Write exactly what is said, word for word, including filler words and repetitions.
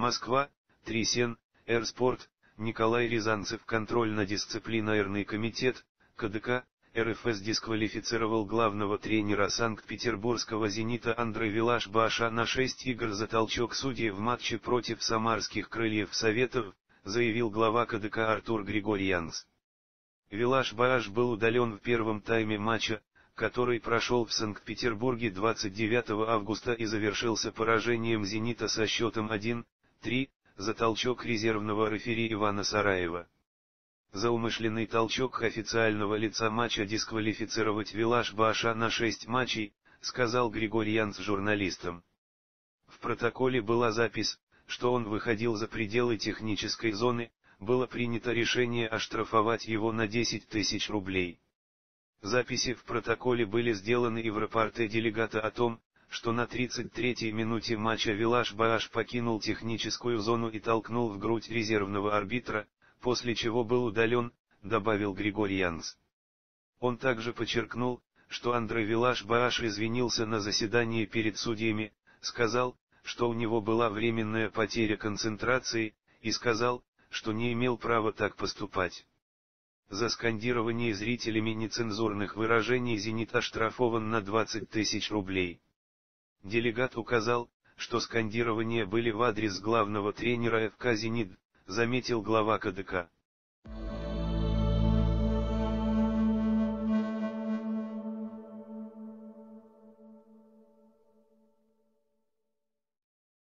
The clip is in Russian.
Москва, Трисен, Эрспорт, Николай Рязанцев. Контрольно-дисциплинарный комитет, КДК, РФС дисквалифицировал главного тренера Санкт-Петербургского «Зенита» Андре Вилаш-Бааша на шесть игр за толчок судьи в матче против самарских «Крыльев Советов», заявил глава КДК Артур Григорьянс. Вилаш-Бааш был удален в первом тайме матча, который прошел в Санкт-Петербурге двадцать девятого августа и завершился поражением «Зенита» со счетом один-три, за толчок резервного рефери Ивана Сараева. За умышленный толчок официального лица матча дисквалифицировать Вилаш-Бааша на шесть матчей, сказал Григорьянс журналистам. В протоколе была запись, что он выходил за пределы технической зоны, было принято решение оштрафовать его на десять тысяч рублей. Записи в протоколе были сделаны и в рапорте делегата о том, что на тридцать третьей минуте матча Вилаш-Бааш покинул техническую зону и толкнул в грудь резервного арбитра, после чего был удален, добавил Григорьянс. Он также подчеркнул, что Андре Вилаш-Бааш извинился на заседании перед судьями, сказал, что у него была временная потеря концентрации, и сказал, что не имел права так поступать. За скандирование зрителями нецензурных выражений «Зенит» оштрафован на двадцать тысяч рублей. Делегат указал, что скандирования были в адрес главного тренера ФК «Зенит», заметил глава КДК.